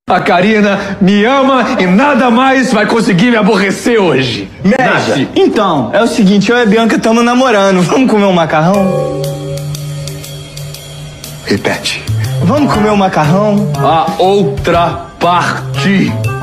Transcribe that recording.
A Karina me ama e nada mais vai conseguir me aborrecer hoje. Mestre, então, é o seguinte, eu e a Bianca estamos namorando. Vamos comer um macarrão? Repete. Vamos comer um macarrão? A outra parte.